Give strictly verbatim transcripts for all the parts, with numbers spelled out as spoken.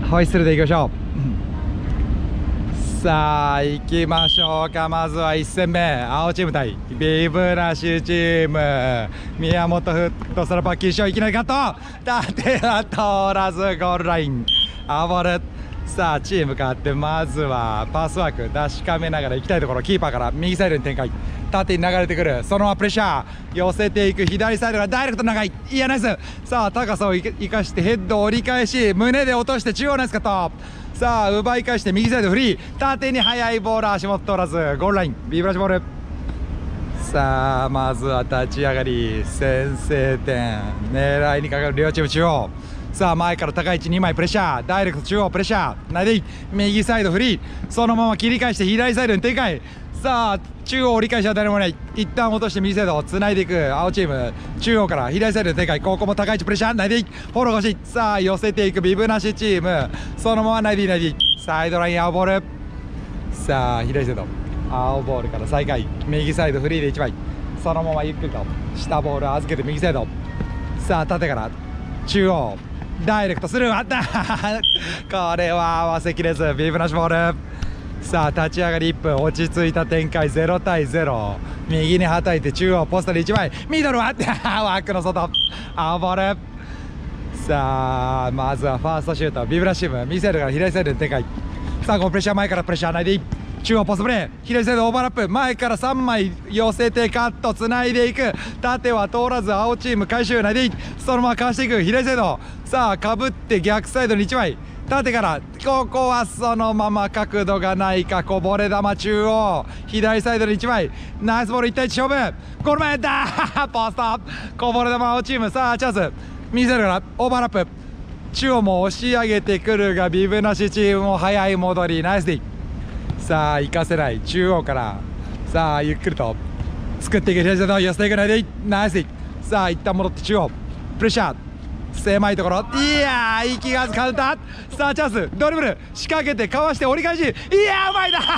ホイッスルでいきましょう。さあ行きましょうか。まずはいち戦目、青チーム対ビブラシチーム。宮本フットサルパッキーショー、いきなりカット、縦は通らずゴールラインあぼる。さあチーム変わって、まずはパスワーク出しかめながら行きたいところ、キーパーから右サイドに展開、縦に流れてくる、そのままプレッシャー寄せていく、左サイドがダイレクト長い、いやナイス。さあ高さを生かしてヘッド折り返し、胸で落として中央ナイスカット。さあ奪い返して右サイドフリー、縦に速いボール足元通らずゴールライン、ビブラシボール。さあまずは立ち上がり先制点狙いにかかる両チーム中央。さあ前から高い位置にまいプレッシャー、ダイレクト中央プレッシャー、ないでいい、右サイドフリー、そのまま切り返して左サイドに展開。さあ中央折り返しは誰もない、一旦落として右サイドをつないでいく青チーム、中央から左サイドに展開、ここも高い位置プレッシャー、ないでいい、フォロー欲しい。さあ寄せていくビブなしチーム、そのままないでいいないでいい、サイドライン青ボール。さあ左サイド青ボールから再開、右サイドフリーでいちまい、そのままゆっくりと下ボール預けて右サイド。さあ縦から中央ダイレクトスルーあったこれは合わせきれずビブなしボール。さあ立ち上がりいっぷん、落ち着いた展開、ゼロたいゼロ、右にはたいて中央ポストでいちまい、ミドルは枠の外青ボール。さあまずはファーストシュート、ビブラシーム右サイドから左サイドに展開。さあこのプレッシャー前からプレッシャーないでいい、中央ポストプレー、左サイドオーバーラップ、前からさんまい寄せてカットつないでいく、縦は通らず青チーム回収ないでいい、そのままかわしていく左サイド。さあかぶって逆サイドにいちまい、縦からここはそのまま角度がないか、こぼれ球中央左サイドにいちまい、ナイスボールいちたいいち勝負、ゴール前だポストこぼれ球青チーム。さあチャンス右サイドからオーバーラップ、中央も押し上げてくるがビブなしチームも早い戻り、ナイスディ。さあ行かせない中央から、さあゆっくりと作っていく左サイド寄せていくないでいい、ナイスディ。さあ一旦戻って中央プレッシャー狭いところ、いやー息がずカウンター。さあチャンスドリブル仕掛けてかわして折り返し、いやーうまいだ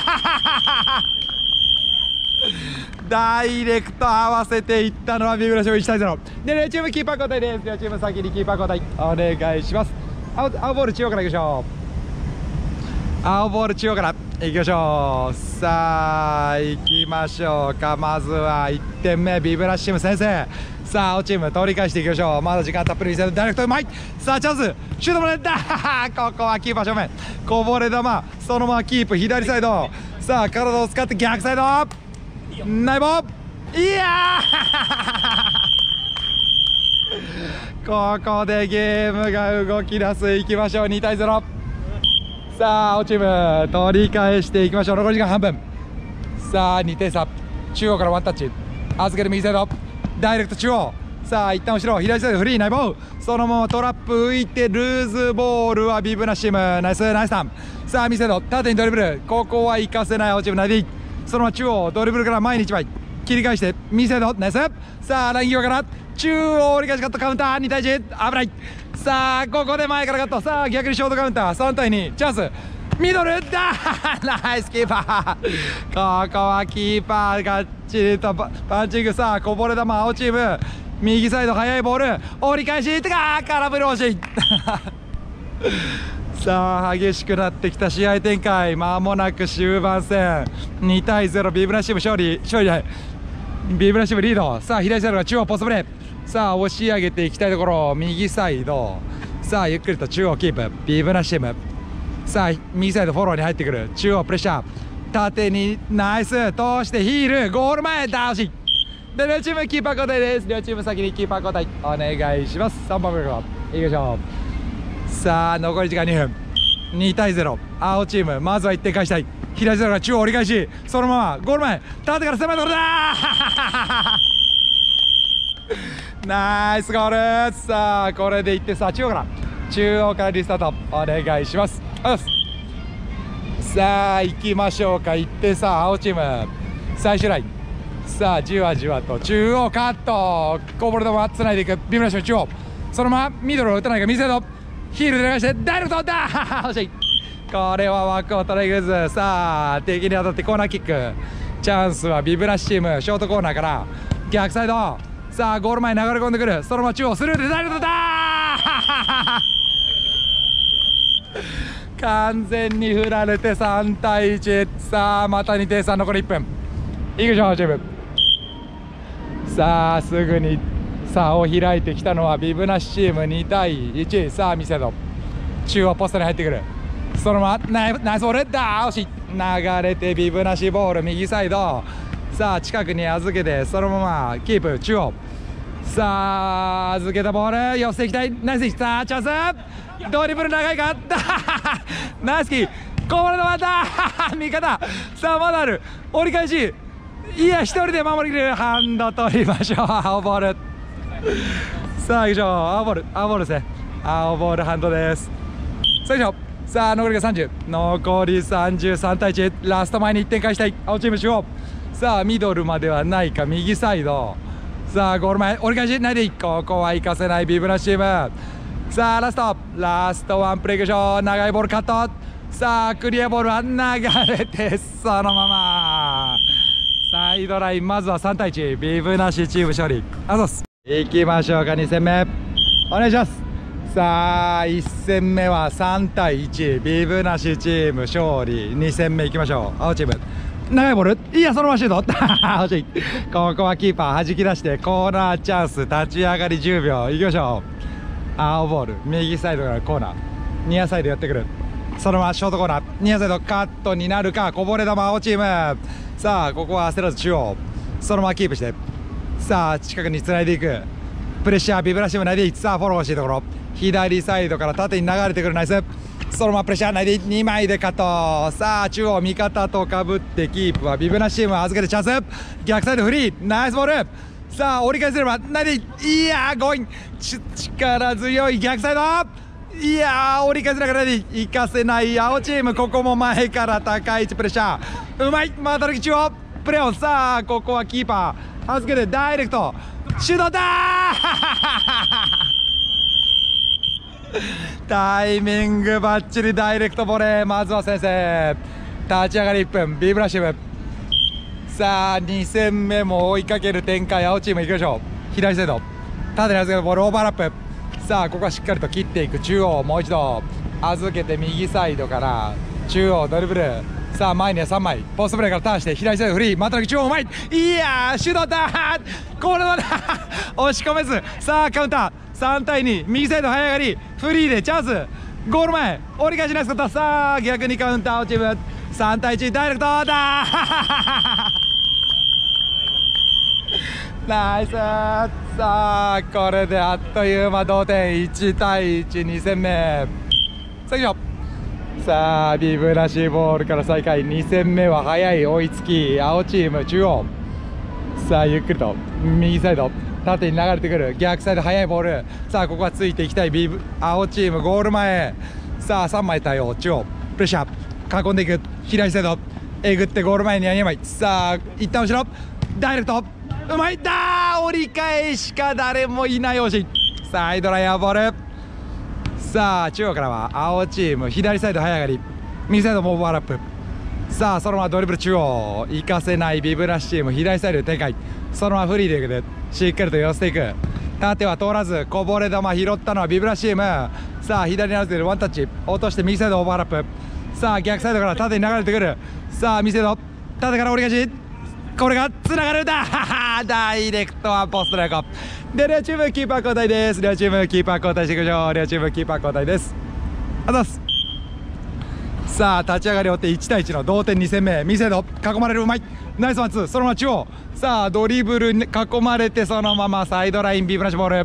ダイレクト合わせていったのはビブラショーいちたいゼロで、両チームキーパー交代です。両チーム先にキーパー交代お願いします。 青, 青ボール中央からいきましょう。青ボール中央からいきましょう。さあ行きましょうか。まずはいってんめビブラシチーム先生。さあ青チーム取り返していきましょう。まだ時間たっぷり見せるダイレクトうまい。さあチャンスシュートもらったここはキーパー正面こぼれ球そのままキープ左サイド。さあ体を使って逆サイドナイボー、いやここでゲームが動き出す。いきましょうにたいゼロ。さあ青チーム取り返していきましょう。残り時間半分。さあにてん差、中央からワンタッチ預ける右サイドダイレクト中央。さあ一旦後ろ左サイドフリーナイボー、そのままトラップ浮いてルーズボールはビブナシムナイスナイスターン。さあ右サイド縦にドリブル、ここは行かせない青チームナイディ。そのまま中央ドリブルから前にいちまい切り返して右サイドナイス。さあライン際から中央折り返しカットカウンターにたいいち危ない。さあここで前からカット。さあ逆にショートカウンターさんたいにチャンスミドルだナイスキーパーここはキーパーがっちりとパンチング。さあこぼれ球青チーム右サイド速いボール折り返してか空振り惜しいさあ激しくなってきた試合展開、まもなく終盤戦にたいゼロビブラシム勝利勝利だビブラシムリード。さあ左サイドが中央ポストプレー。さあ押し上げていきたいところ右サイド。さあゆっくりと中央キープビブラシム。さあ右サイドフォローに入ってくる中央プレッシャー縦にナイス通してヒールゴール前倒しで両チームキーパー交代です。両チーム先にキーパー交代お願いします。さんばんめからいきましょう。さあ残り時間にふんにたいゼロ青チームまずはいってん返したい。左サイドが中央折り返しそのままゴール前縦から狭いところだナイスゴール。さあこれでいってさあ中央から中央からリスタートお願いします。さあ行きましょうか。いってんさ青チーム最終ライン。さあじわじわと中央カットこぼれ球つないでいくビブラシム中央そのままミドルを打たないか右サイドヒールで流してダイレクトだ惜しい。これは枠を捉えきれず。さあ敵に当たってコーナーキックチャンスはビブラシチームショートコーナーから逆サイド。さあゴール前に流れ込んでくるそのまま中央スルーでダイレクトだ完全に振られてさんたいいち。さあまたにてんさ、残りいっぷん。いくでしょうチーム。さあすぐに差を開いてきたのはビブなしチームにたいいち。さあ見せろ。中央ポストに入ってくる。そのままナイナイスボールだ。惜しい。流れてビブなしボール右サイド。さあ近くに預けてそのままキープ中央。さあ預けたボール寄せていきたい。ナイス。さあチャンス。ドリブル長いかナイスキー。こぼれのまた味方。さあまだある。折り返し。いや一人で守りきる。ハンド取りましょう。青ボール。さあ以上青ボール青ボールですね。青ボールハンドです。さあ以上。さあ残りがさんじゅう。残りさんじゅうさんたいいち。ラスト前にいってん返したい青チーム中央。さあミドルまではないか右サイド。さあゴール前折り返しないでいい。ここは行かせないビブラシチーム。さあラストラストワンプレーいきましょう。長いボールカット。さあクリアボールは流れてそのままサイドライン。まずはさんたいいちビブなしチーム勝利。あざっす。いきましょうか。に戦目お願いします。さあいっ戦目はさんたいいちビブなしチーム勝利。に戦目いきましょう。青チーム長いボール。いやそのままシュート惜しい。ここはキーパー弾き出してコーナーチャンス。立ち上がりじゅうびょういきましょう。青ボール右サイドからコーナーニアサイドやってくる。そのままショートコーナーニアサイドカットになるか。こぼれ球青チーム。さあここは焦らず中央そのままキープして。さあ近くにつないでいく。プレッシャービブラシムないでいい。さあフォローしているところ左サイドから縦に流れてくる。ナイス。そのままプレッシャーないでにまいでカット。さあ中央味方とかぶってキープはビブなしチーム預けてチャンス。逆サイドフリーナイスボール。さあ折り返せればないでいい。いやー強引力強い逆サイド。いやー折り返せながらで行かせない青チーム。ここも前から高い位置プレッシャーうまい。また抜き中央プレーオン。さあここはキーパー預けてダイレクトシュートだタイミングバッチリダイレクトボレー。まずは先制。立ち上がりいっぷんビブラシム。さあに戦目も追いかける展開。青チームいきましょう。左サイド縦に預けたボールオーバーラップ。さあここはしっかりと切っていく中央。もう一度預けて右サイドから中央ドリブル。さあ前にはさんまいポストプレーからターンして左サイドフリーまた中央うまい。いやーシュートだこれは押し込めず。さあカウンターさんたいに右サイド早上がりフリーでチャンス。ゴール前折り返しナイスこと。さあ逆にカウンター青チームさんたいいちダイレクトだナイス。さあこれであっという間同点いちたいいち。に戦目さあいきましょう。さあビブなしボールから再開。に戦目は早い追いつき青チーム中央。さあゆっくりと右サイド縦に流れてくる逆サイド速いボール。さあここはついていきたいビブ青チームゴール前。さあさんまい対応中央プレッシャー囲んでいく左サイドえぐってゴール前にはにまい。さあ一旦後ろダイレクトうまいだ折り返しか誰もいない惜しい。サイドラインボール。さあ中央からは青チーム左サイド早上がり右サイドもオーバーラップ。さあそのままドリブル中央行かせないビブラシチーム左サイドで展開。そのままフリーでいくでしっかりと寄せていく。縦は通らずこぼれ球拾ったのはビブラシチーム。さあ左に合わせてワンタッチ落として右サイドオーバーラップ。さあ逆サイドから縦に流れてくる。さあ右サイド縦から折り返しこれがつながるだダイレクトはポストレコで両チームキーパー交代です。両チームキーパー交代していきましょう。両チームキーパー交代です。あざっす。さあ立ち上がりを追っていちたいいちの同点に戦目右サイド囲まれるうまいナイスワンツーそのまま中央。さあドリブルに囲まれてそのままサイドラインビブラシボール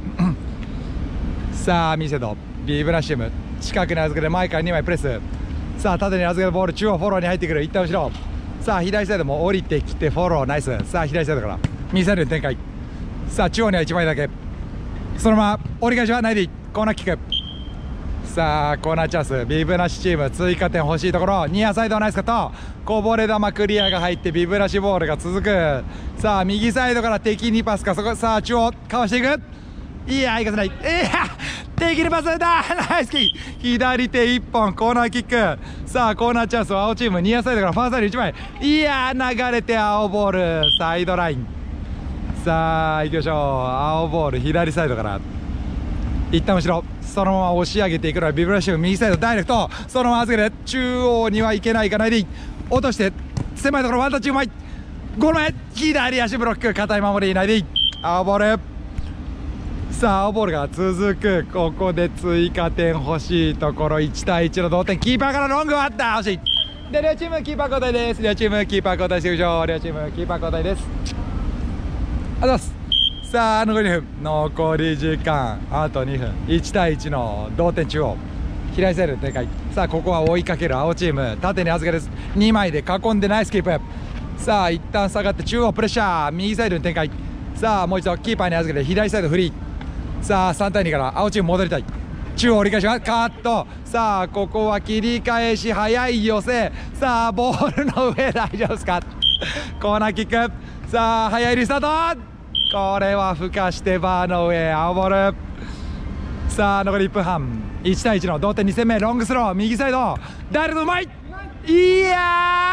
さあ右サイドビブラシチーム近くに預けて前からにまいプレス。さあ縦に預けたボール中央フォローに入ってくる一旦後ろ。さあ左サイドも降りてきてフォローナイス。さあ左サイドから右サイドに展開。さあ中央にはいちまいだけそのまま折り返しはないでいいコーナーキック。さあコーナーチャンスビブラシチーム追加点欲しいところ。ニアサイドナイスカットこぼれ球クリアが入ってビブラシボールが続く。さあ右サイドから敵にパスかそこ。さあ中央かわしていく。いや行かせない。いや敵にパスだナイスキー左手いっぽんコーナーキック。さあコーナーチャンスは青チームニアサイドからファーサイドいちまい。いや流れて青ボールサイドライン。さあ行きましょう青ボール左サイドから一旦後ろ、そのまま押し上げていくのはビブラシウム、右サイドダイレクト、そのまま預けて中央にはいけない、いかないでいい、落として狭いところワンタッチうまい、ゴール前左足ブロック、硬い守りいないでいい、青ボール、さあ青ボールが続く、ここで追加点欲しいところ、いちたいいちの同点、キーパーからロングはあった、惜しい。で両チームキーパー交代です、両チームキーパー交代していくよ、両チームキーパー交代です。あざっす。さあ残りにふん、残り時間あとにふん、いちたいいちの同点中央、左サイド展開、さあここは追いかける青チーム、縦に預けです、にまいで囲んでナイスキープ、さあ一旦下がって中央プレッシャー、右サイドに展開、さあもう一度キーパーに預けて左サイドフリー、さあさんたいにから青チーム戻りたい、中央折り返しはカット、さあここは切り返し早い寄せ、さあボールの上大丈夫ですか、コーナーキック、さあ早いリスタート、これはふかしてバーの上、青ボール、さあ残りいっぷんはん、いちたいいちの同点、に戦目ロングスロー右サイドダイレクトうまい、いや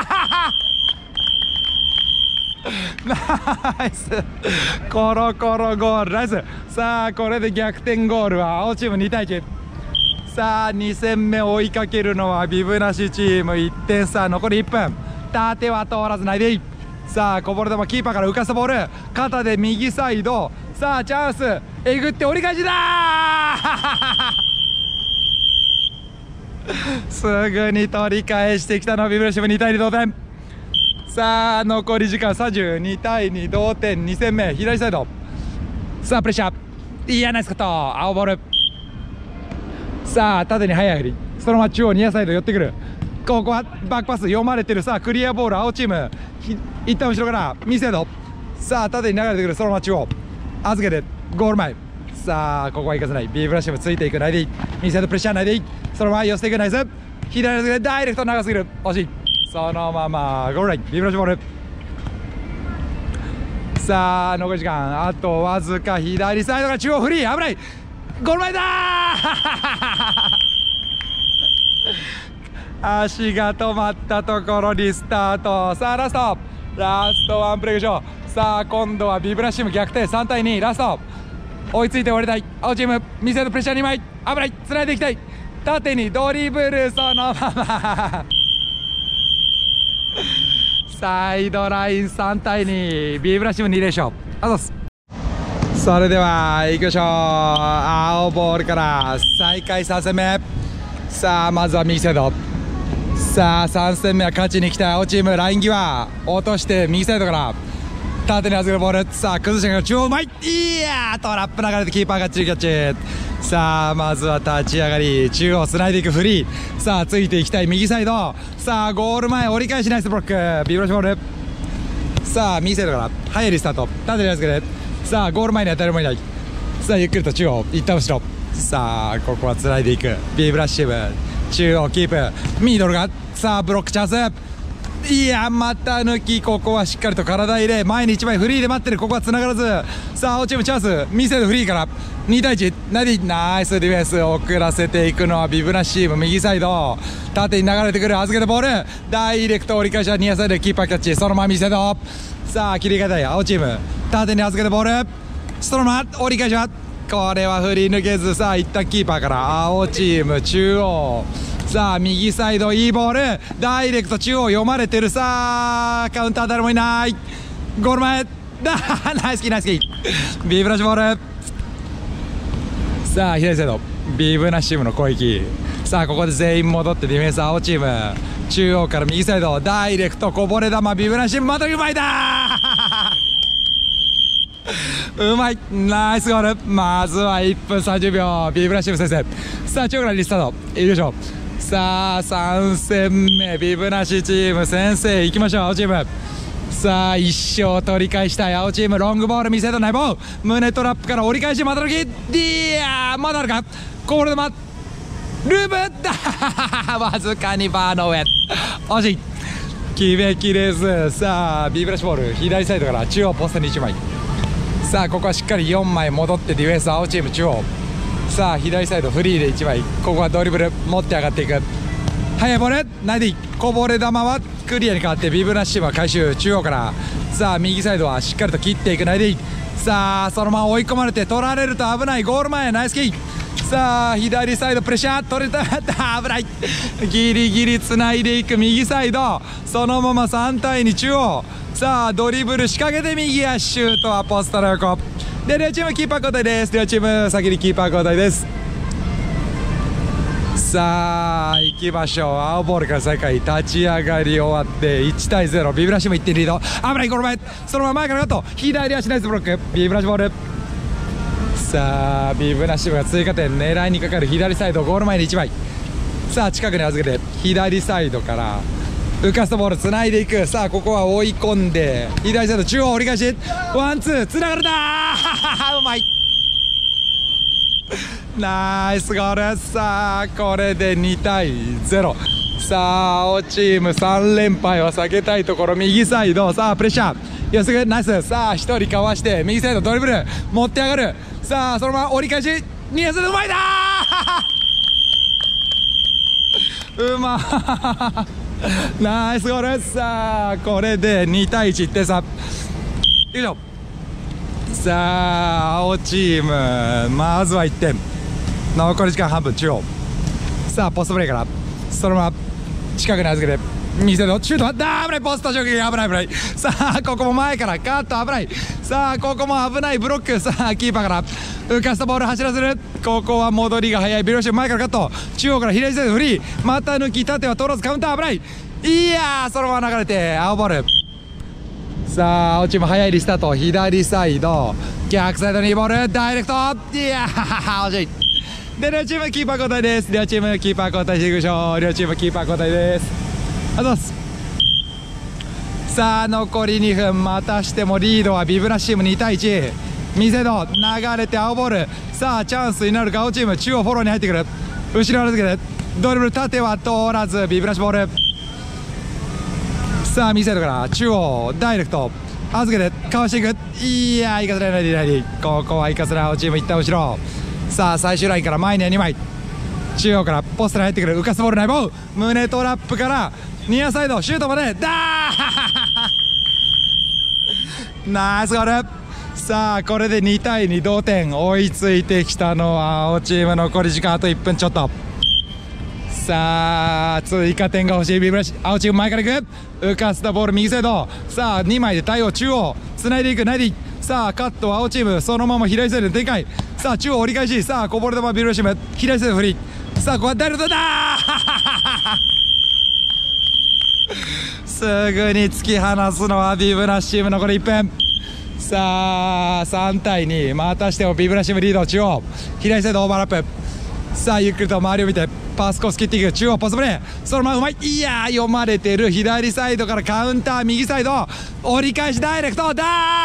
ーナイス、コロコロゴール、ナイス。さあこれで逆転ゴールは青チームにたいいち、さあに戦目追いかけるのはビブなしチーム、いってん差、残りいっぷん、縦は通らずないでいい、さあこぼれ球キーパーから浮かしたボール、肩で右サイド、さあチャンスえぐって折り返しだすぐに取り返してきたのはビブラシム、にたいに同点、さあ残り時間さんじゅうにたいに同点、に戦目左サイド、さあプレッシャー、いやナイスカット、青ボール、さあ縦に速い振り、そのまま中央ニアサイド寄ってくる、ここはバックパス読まれてる、さあクリアボール青チーム、一旦後ろから右サイド、さあ縦に流れてくる、そのまま中央預けてゴール前、さあここはいかせない、ビブラシムついていく、ないでいい、右サイドプレッシャーないでいい、そのまま寄せていく、ナイス、左預けてダイレクト長すぎる、惜しい、そのままゴールライン、ビブラシボール、さあ残り時間あとわずか、左サイドが中央フリー、危ない、ゴール前だ足が止まったところにスタート、さあラストラストワンプレー以上、さあ今度はビブラシム逆転、さんたいにラスト追いついて終わりたい青チーム、右サイドプレッシャーにまい、危ない、つないでいきたい、縦にドリブル、そのままサイドラインさんたいに、ビブラシムに連勝、あざっす。それではいきましょう、青ボールから再開さん戦目、さあまずは右サイド、さあさん戦目は勝ちに来た青チーム、ライン際落として右サイドから縦に預けるボール、さあ崩してから中央うまい、いやートラップ流れてキーパーがチリキャッチ、さあまずは立ち上がり中央つないでいくフリー、さあついていきたい右サイド、さあゴール前折り返しナイスブロック、ビブラシボール、さあ右サイドから速いリスタート、縦に預けて、さあゴール前には誰もいない、さあゆっくりと中央一旦後ろ、さあここはつないでいくビブラシム、中央キープ、ミドルがさあブロックチャンス、いやまた抜き、ここはしっかりと体入れ、前にいちまいフリーで待ってる、ここはつながらず、さあ青チームチャンス、右サイドフリーからにたいいち、ナディナイスディフェンス、遅らせていくのはビブナシチーム、右サイド縦に流れてくる、預けたボールダイレクト折り返しはニアサイドでキーパーキャッチ、そのまま右サイド、さあ切り替えたい青チーム、縦に預けたボールそのまま折り返しはこれは振り抜けず、さあ一旦キーパーから青チーム中央、さあ右サイドいいボールダイレクト中央読まれてる、さあカウンター誰もいない、ゴール前だナイスキーナイスキービブナシボール、さあ左サイドビブナシチームの攻撃、さあここで全員戻ってディフェンス青チーム、中央から右サイドダイレクトこぼれ球ビブナシチームまたうまいだうまいナイスゴール、まずはいっぷんさんじゅうびょうビブナシチーム先生、さあ中央からリスタートいきましょう、さあさん戦目ビブナシチーム先生いきましょう青チーム、さあ一勝取り返したい青チーム、ロングボール見せた内棒胸トラップから折り返しまた抜きディアまだあるかこぼれ球ルブだわずかにバーの上惜しい決めきれず、さあビブラシボール左サイドから中央ポストにいちまい、さあここはしっかりよんまい戻ってディフェンス青チーム中央、さあ左サイドフリーでいちまい、ここはドリブル持って上がっていく、 速いボールないでいい。こぼれ球はクリアに変わってビブラッシムは回収中央から。さあ右サイドはしっかりと切っていくないでいい。さあそのまま追い込まれて取られると危ない。ゴール前ナイスキー。さあ左サイドプレッシャー取れた危ない。ギリギリつないでいく右サイド、そのままさん対に中央。さあドリブル仕掛けて右足シュートはポストの横で、両チームキーパー交代です。両チーム先にキーパー交代です。さあ行きましょう。青ボールから再開。立ち上がり終わっていち対ゼロ。ビブラシもいってんリード。危ない。ゴール前そのまま前からカット。左足ナイスブロック。ビブラシボール。さあビブラシムが追加点狙いにかかる。左サイドゴール前にいちまい。さあ近くに預けて左サイドから浮かすとボールつないでいく。さあここは追い込んで左サイド中央折り返しワンツーつながれたうまい。ナイスゴール。さあこれでに対ゼロ。さあ青チームさん連敗を避けたいところ。右サイドさあプレッシャーよすぐナイス。さあひとりかわして右サイドドリブル持って上がる。さあそのまま折り返しにやすうまいだうまナイスゴール。さあこれでに対いちいってん差。よいしょ。さあ青チームまずはいってん。残り時間半分中央。さあポストプレーからそのまま近くに預けて右サイドシュートはダブルポスト直撃。危ない危ない。さあここも前からカット危ない。さあここも危ないブロック。さあキーパーから浮かしたボール走らせる。ここは戻りが早い。ビロシュ前からカット中央から左サイドフリー股抜き縦は通らずカウンター危ない。いやーそのまま流れて青ボール。さあ青チーム早いリスタート。左サイド逆サイドにボールダイレクト。いやー惜しい。で両チームキーパー交代です。両チームキーパー交代していきましょう。両チームキーパー交代です。ありがとうございます。さあ残りにふんまたしてもリードはビブラシームに対いち。右サイド流れて青ボール。さあチャンスになるか青チーム中央フォローに入ってくる。後ろ預けてドリブル縦は通らずビブラシボール。さあ右サイドから中央ダイレクト預けてかわしていく。いやーいかずらないでいないで。ここはいかずら青チーム一旦後ろ。さあ最終ラインから前にはにまい。中央からポストに入ってくる浮かすボールないボール胸トラップからニアサイドシュートまでだーナイスゴール。さあこれでに対に同点。追いついてきたのは青チーム。残り時間あといっぷんちょっと。さあ追加点が欲しいビブラシ青チーム前からいく。浮かせたボール右サイド。さあにまいで対応中央つないでいくないでいい。さあカットは青チームそのまま左サイドで展開。さあ中央折り返し。さあこぼれ球ビブラシム左サイドフリー。さあここはダイレクトだすぐに突き放すのはビブラッシム。残りいっぷん。さあさん対にまたしてもビブラッシムリード。中央左サイドオーバーラップ。さあゆっくりと周りを見てパスコース切っていく。中央ポストプレーそのままうまい。いやー読まれてる。左サイドからカウンター右サイド折り返しダイレクトだ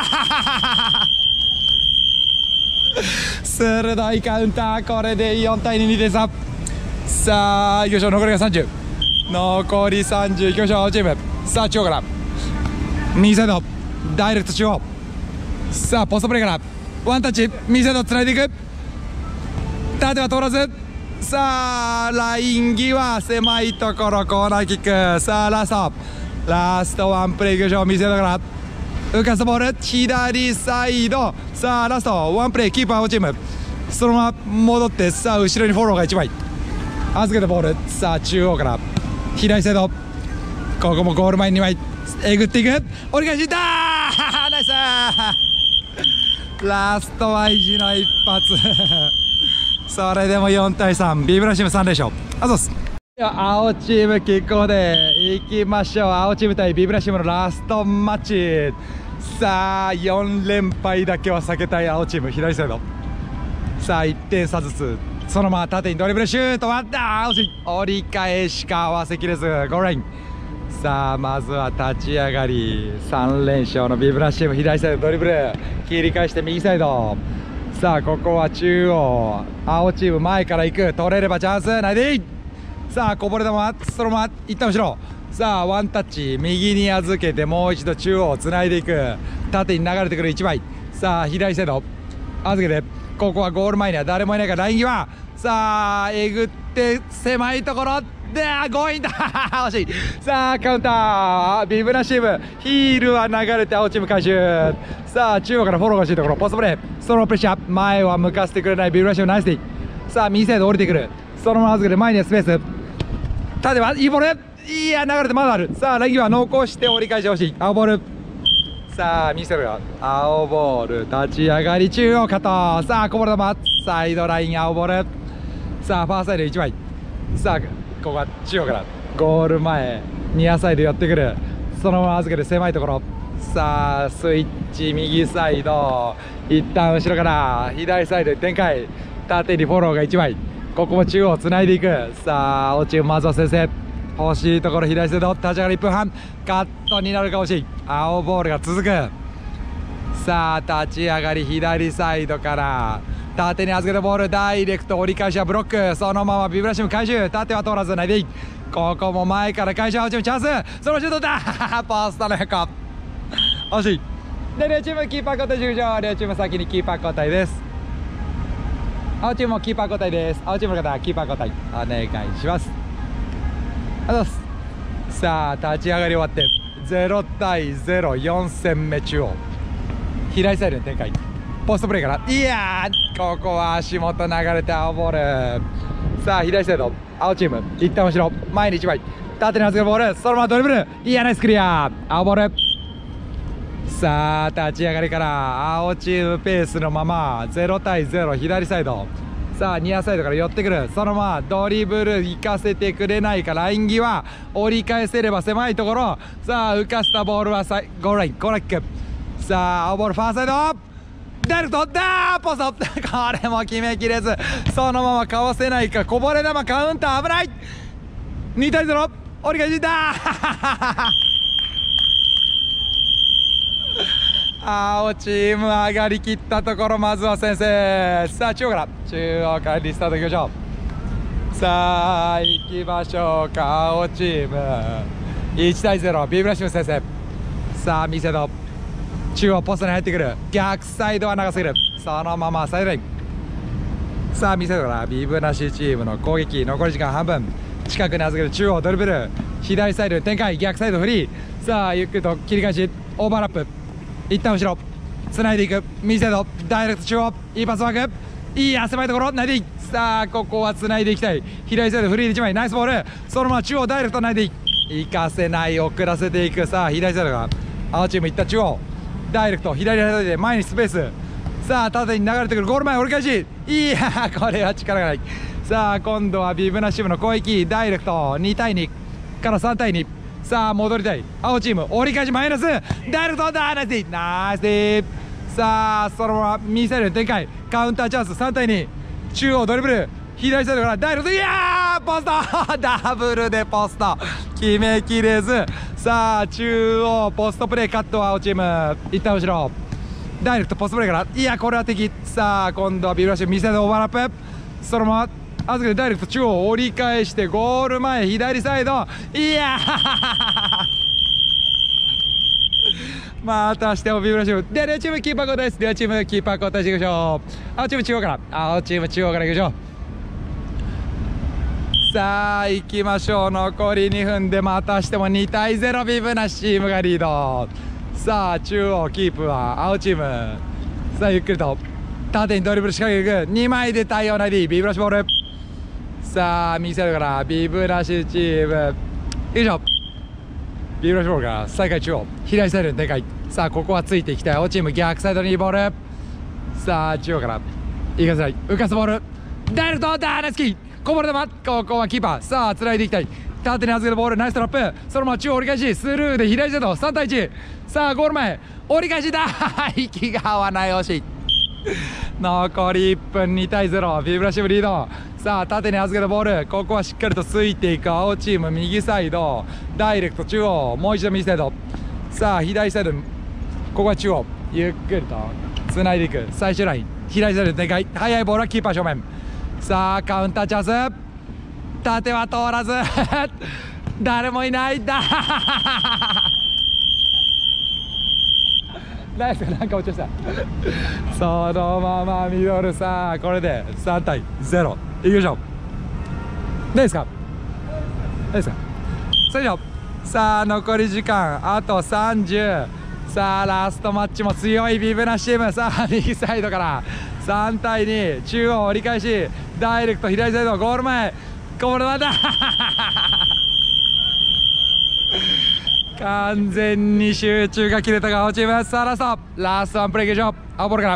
鋭いカウンター。これでよん対ににてん差。さあいきましょう。残りがさんじゅう。残りさんじゅういきましょう青チーム。さあ中央から右サイドダイレクト中央。さあポストプレーからワンタッチ右サイドつないでいく。縦は通らず。さあライン際狭いところコーナーキック。さあラストラストワンプレーいきましょう。右サイドから浮かすボール左サイド。さあラストワンプレーキーパー青チームそのまま戻って。さあ後ろにフォローがいちまい預けたボール。さあ中央から左サイドここもゴール前ににまいえぐっていく。折り返しだーナイスラストは意地の一発それでもよん対さんビブラシムさん連勝。あざっす。青チームキックオフでいきましょう。青チーム対ビブラシムのラストマッチ。さあよん連敗だけは避けたい青チーム。左サイドさあいってん差ずつそのまま縦にドリブルシュート割った惜しい。折り返しか合わせきれずゴールライン。さあまずは立ち上がりさん連勝のビブラシム左サイドドリブル切り返して右サイド。さあここは中央青チーム前から行く。取れればチャンスないでいい。さあこぼれ球そのまま一旦後ろ。さあワンタッチ右に預けてもう一度中央つないでいく。縦に流れてくるいちまい。さあ左サイド預けてここはゴール前には誰もいないからライン際。さあえぐって狭いところで強引だ惜しい。さあカウンタービブナシウムヒールは流れて青チーム回収。さあ中央からフォローが欲しいところポストプレースロープレッシャー前は向かせてくれないビブナシウムナイスディ。さあ右サイド降りてくるそのまま預けて前にはスペース縦はいいボールいや流れてまだある。さあラギは残して折り返してほしい青ボール。さあ見せるよ青ボール立ち上がり中央カット。さあこぼれ球サイドライン青ボール。さあファーサイドいちまい。さあここは中央からゴール前ニアサイド寄ってくるそのまま預けて狭いところ。さあスイッチ右サイド一旦後ろから左サイドに展開縦にフォローがいちまい。ここも中央つないでいく。さあ青チームまずは先制欲しいところ左サイド立ち上がりいっぷんはんカットになるか惜しい。青ボールが続く。さあ立ち上がり左サイドから縦に預けたボールダイレクト折り返しはブロックそのままビブラシウム回収縦は通らずないでいい。ここも前から回収青チームチャンスそのシュートだポストの横惜しい。で両チームキーパー交代終了。両チーム先にキーパー交代です。青チームもキーパー交代です。青チームの方キーパー交代お願いします。ありがとうございます。さあ立ち上がり終わってゼロたいゼロよん戦目中央左サイドに展開ポストプレーからいやーここは足元流れて青ボール。さあ左サイド青チーム一旦後ろ前にいちまい縦に預けるボールそのままドリブルいやナイスクリア青ボール。さあ立ち上がりから青チームペースのままゼロたいゼロ左サイド。さあニアサイドから寄ってくるそのままドリブル行かせてくれないかライン際折り返せれば狭いところ。さあ浮かしたボールはゴールラインゴールキック。さあ青ボールファーサイドダイレクトだーポストこれも決めきれずそのままかわせないかこぼれ球カウンター危ないにたいゼロ折り返しだ青チーム上がりきったところまずは先制。さあ中央から中央からリスタートいきましょう。さあ行きましょうか青チームいちたいゼロビブラシウム先制。さあ右サイド中央ポストに入ってくる逆サイドは長すぎるそのままサイドライン。さあ右サイドからビブなしチームの攻撃残り時間半分近くに預ける中央ドリブル左サイドに展開逆サイドフリー。さあゆっくりと切り返しオーバーラップ一旦後ろつないでいく右サイドダイレクト中央いいパスワークいいや狭いところないでいい。さあここはつないでいきたい左サイドフリーでいちまいナイスボールそのまま中央ダイレクトないでいい行かせない遅らせていく。さあ左サイドが青チームいった中央ダイレクト左サイドで前にスペース。さあ縦に流れてくるゴール前折り返しいやこれは力がない。さあ今度はビブナシウムの攻撃ダイレクトにたいにからさんたいに。さあ戻りたい青チーム折り返しマイナスダイレクトだナイスディナイスディ。さあそのまま右サイドに展開カウンターチャンスさんたいに中央ドリブル左サイドからダイレクトいやーポストダブルでポスト決めきれず。さあ中央ポストプレーカットは青チーム一旦後ろダイレクトポストプレーからいやこれは敵。さあ今度はビブラシ右サイドオーバーラップそのまま預けてダイレクト中央折り返してゴール前左サイドいやまたしてもビブラシウムで両チームキーパー交代です。両チームキーパー交代していきましょう。青チーム中央から青チーム中央からいきましょう。さあ行きましょう残りにふんでまたしてもにたいゼロビブナシチームがリード。さあ中央キープは青チーム。さあゆっくりと縦にドリブル仕掛けていくにまいで対応ないでいいビブラシボール。さあ右サイドからビブラシチームよいしょビブラシボールから再開中央左サイドに展開。さあここはついていきたい青チーム逆サイドにいいボール。さあ中央からいかせない浮かすボールダイレクトダーナイスキーこぼれ球ここはキーパー。さあつないでいきたい縦に預けるボールナイストラップそのまま中央折り返しスルーで左サイドさんたいいち。さあゴール前折り返しだ息が合わない惜しい残りいっぷんにたいゼロビブラシウムリード。さあ縦に預けたボールここはしっかりとついていく青チーム右サイドダイレクト中央もう一度右サイド。さあ左サイドここは中央ゆっくりとつないでいく最終ライン左サイドで展開速いボールはキーパー正面。さあカウンターチャンス縦は通らず誰もいないだナイスなんか落ちましたそのままミドル。さあこれでさんたいゼロいきましょう。ナイスかですか。それではさあ残り時間あとさんじゅう。さあラストマッチも強いビブナシチーム。さあ右サイドからさんたいに、中央折り返しダイレクト左サイドゴール前、ゴール前だ完全に集中が切れたが青チーム。さあラストラストワンプレーいきましょう。青ボールから、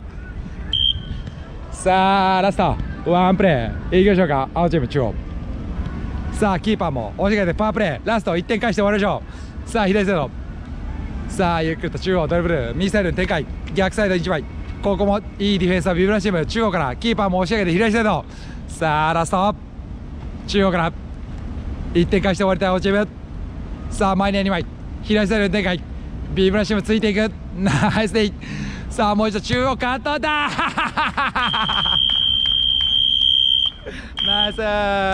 さあラストワンプレーいきましょうか。青チーム中央。さあキーパーも押しかけてパワープレー、ラストいってん返して終わりましょう。さあ左サイド、さあゆっくりと中央ドリブル右サイドに展開、逆サイドいちまい、ここもいいディフェンスはビブラチーム。中央からキーパーも押し上げて左サイド、さあラスト中央からいってん返して終わりたい青チーム。さあ前ににまい左サイドに展開、ビブラチームついていく、ナイスデイ。さあもう一度中央カットだナイス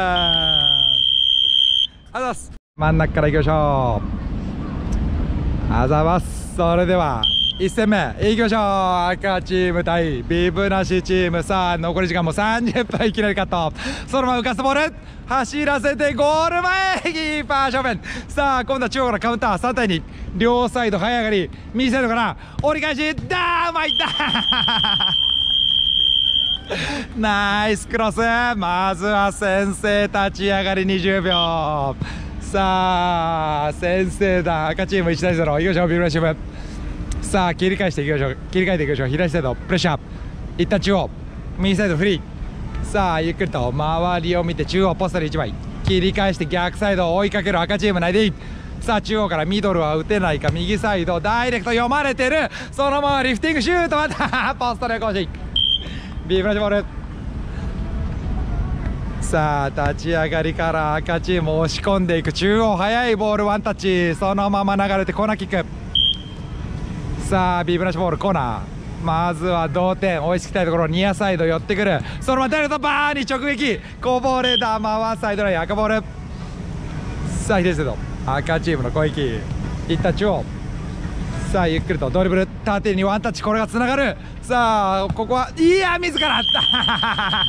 あざます。真ん中からいきましょう。あざます。それではいち戦目いきましょう。赤チーム対ビブなしチーム。さあ残り時間もさんじゅっぷん、いきなりカット、そのまま浮かすボール走らせてゴール前、キーパー正面。さあ今度は中央からカウンターさんたいに、両サイド早上がり右サイドから折り返しだー、うまいだナイスクロス。まずは先制立ち上がりにじゅうびょう。さあ先制だ赤チームいちたいゼロ。いきましょうビブラチーム。さあ切り返していきましょう、切り替えていきましょう。左サイドプレッシャー、一旦中央右サイドフリー。さあゆっくりと周りを見て中央ポストでいちまい切り返して逆サイドを追いかける赤チーム内でいい。さあ中央からミドルは打てないか、右サイドダイレクト読まれてる、そのままリフティングシュート、またポストで更新、ビブラシボール。さあ立ち上がりから赤チーム押し込んでいく、中央速いボールワンタッチ、そのまま流れてコーナーキック。さあビブラシボールコーナー、まずは同点追いつきたいところ、ニアサイド寄ってくる、そのままダイレクトバーに直撃、こぼれ球はサイドライン赤ボール。さあ左サイド赤チームの攻撃、いった中央。さあゆっくりとドリブル縦にワンタッチ、これがつながる。さあここはいや自らあった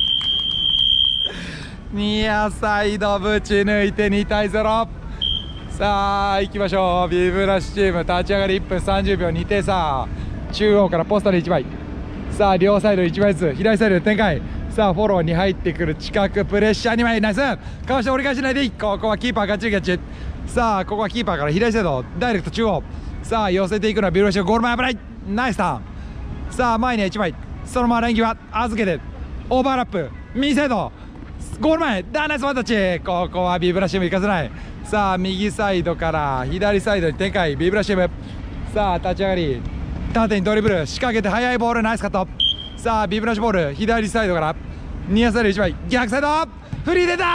ニアサイドぶち抜いてにたいゼロ。さあ行きましょうビブラシチーム。立ち上がりいっぷんさんじゅうびょうにてん差、中央からポストでいちまい、さあ両サイドいちまいずつ左サイドで展開。さあフォローに入ってくる、近くプレッシャーにまい、ナイスかわして折り返しないでいい。ここはキーパーガチキャッチ。さあここはキーパーから左サイドダイレクト中央。さあ寄せていくのはビブラシゴール前危ない、ナイスターン。さあ前にはいちまい、そのままライン際預けてオーバーラップ右サイドゴール前だ、ナイスワンタッチ。ここはビブラシム行かせない。さあ右サイドから左サイドに展開、ビブラシム。さあ立ち上がり縦にドリブル仕掛けて速いボール、ナイスカット。さあビブラシボール左サイドからニアサイドいちまい逆サイドフリー出た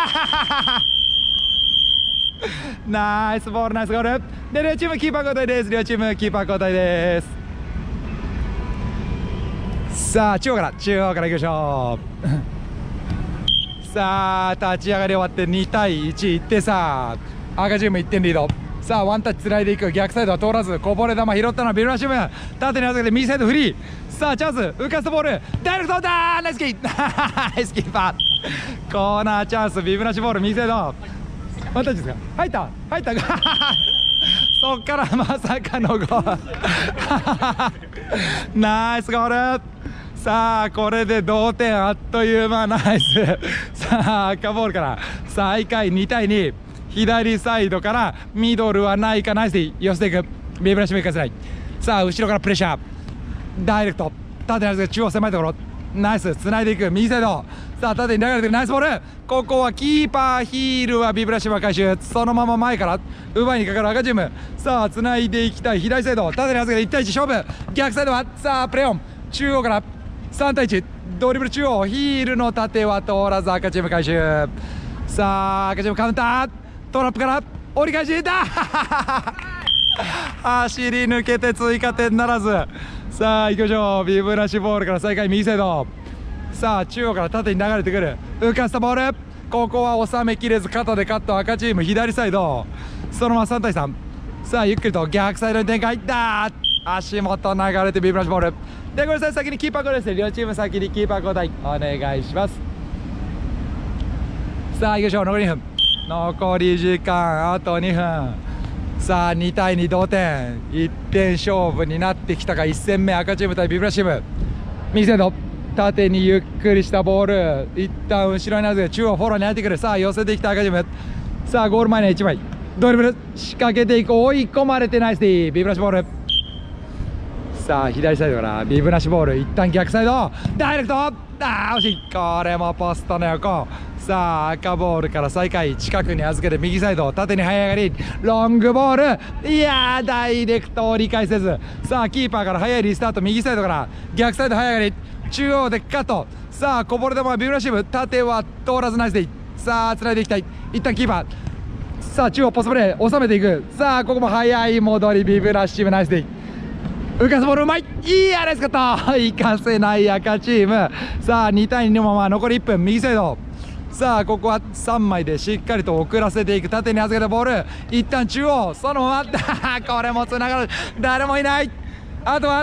ナイスボールナイスゴールで、両チームキーパー交代です。両チームキーパー交代です。さあ中央から中央からいきましょうさあ立ち上がり終わってにたいいち、いってん差、赤チームいってんリード。さあワンタッチつないでいく、逆サイドは通らず、こぼれ球拾ったのはビルラシム、縦に預けて右サイドフリー。さあチャンス浮かすボールダイレクトだ、ナイスキーナイスキーパー、コーナーチャンス、ビブラシボール右サイドワンタッチですか、入った入ったそっからまさかのゴールナイスゴール。さあこれで同点、あっという間、ナイスさあ赤ボールから最下位にたいに、左サイドからミドルはないか、ナイスで寄せていく、ビブラシム行かせない。さあ後ろからプレッシャーダイレクト縦に預けて中央狭いところ、ナイスつないでいく右サイド。さあ縦に流れてくるナイスボール、ここはキーパーヒールはビブラシム回収、そのまま前から奪いにかかる赤チーム。さあつないでいきたい左サイド縦に預けていちたいいち勝負、逆サイドはさあプレオン中央からさんたいいちドリブル中央、ヒールの縦は通らず赤チーム回収。さあ赤チームカウンタートラップから折り返しだ走り抜けて追加点ならず。さあ行きましょうビブラシボールから再開右サイド。さあ中央から縦に流れてくる浮かしたボール、ここは収めきれず肩でカット、赤チーム左サイドそのままさんたいさん。さあゆっくりと逆サイドに展開だ、足元流れてビブラシボールで、ごめんなさい先にキーパー交代です。両チーム先にキーパー交代お願いします。さあ行きましょう残りにふん。 残り時間あとにふん。さあにたいに同点、いってん勝負になってきたか。いっ戦目赤チーム対ビブラシム。右サイド縦にゆっくりしたボール、一旦後ろになって中央フォローに入ってくる。さあ寄せてきた赤チーム。さあゴール前にいちまいドリブル仕掛けていく。追い込まれてナイス D ビブラシボール。さあ左サイドからビブラシボール、一旦逆サイドダイレクト、あー惜しい。これもポストの横。さあ赤ボールから再開、近くに預けて右サイド縦に這い上がりロングボール、いやーダイレクト折り返せず。さあキーパーから早いリスタート、右サイドから逆サイド這い上がり中央でカット。さあこぼれ球ビブラシム、縦は通らずナイスでいい。さあつないでいきたい。一旦キーパー、さあ中央ポストプレー収めていく。さあここも早い戻りビブラシムナイスでいい。浮かすボールうまい、いいやナイスカット行かせない赤チーム。さあにたいにのまま残りいっぷん、右サイド。さあここはさんまいでしっかりと送らせていく。縦に預けたボール一旦中央、そのままこれもつながる、誰もいない。あとは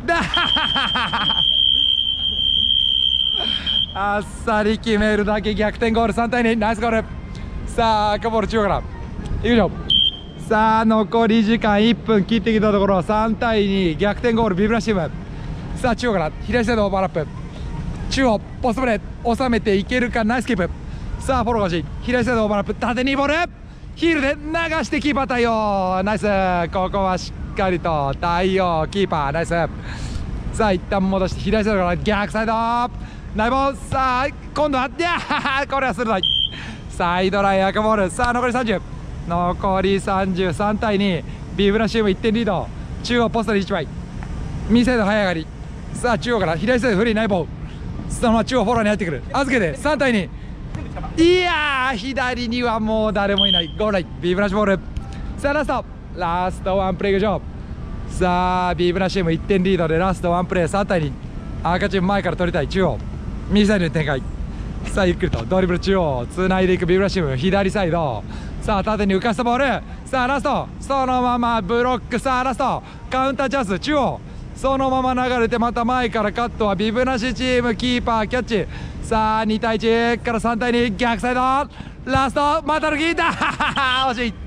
あっさり決めるだけ逆転ゴール。さんたいにナイスゴール。さあ赤ボール中央からいくよ。さあ残り時間いっぷん切ってきたところ、さんたいに逆転ゴールビブラシチーム。さあ中央から左サイドオーバーラップ、中央ポストプレー収めていけるか。ナイスキープ。さあフォローがし左サイドオーバーラップ、縦にボールヒールで流してキーパー対応ナイス。ここはしっかりと対応キーパーナイス。さあ一旦戻して左サイドから逆サイドナイボー。さあ今度はいやこれは鋭いサイドライン赤ボール。さあ残りさんじゅう、残りさんじゅう、さんたいにビブラシウムいってんリード。中央ポストでいちまい右サイド早上がり。さあ中央から左サイドフリーナイボー、そのまま中央フォローに入ってくる。預けてさんたいに、いやー左にはもう誰もいない。ゴールラインビブラシボール。さあラストラストワンプレー以上。さあビブラシウムいってんリードでラストワンプレーさんたいに、赤チーム前から取りたい。中央右サイドに展開。さあゆっくりとドリブル中央つないでいくビブラシウム左サイド。さあ縦に浮かしたボール。さあラストそのままブロック。さあラストカウンターチャンス中央、そのまま流れてまた前からカットはビブラシチームキーパーキャッチ。さあにたいいちからさんたいに逆サイドラストまたのキーター惜しい。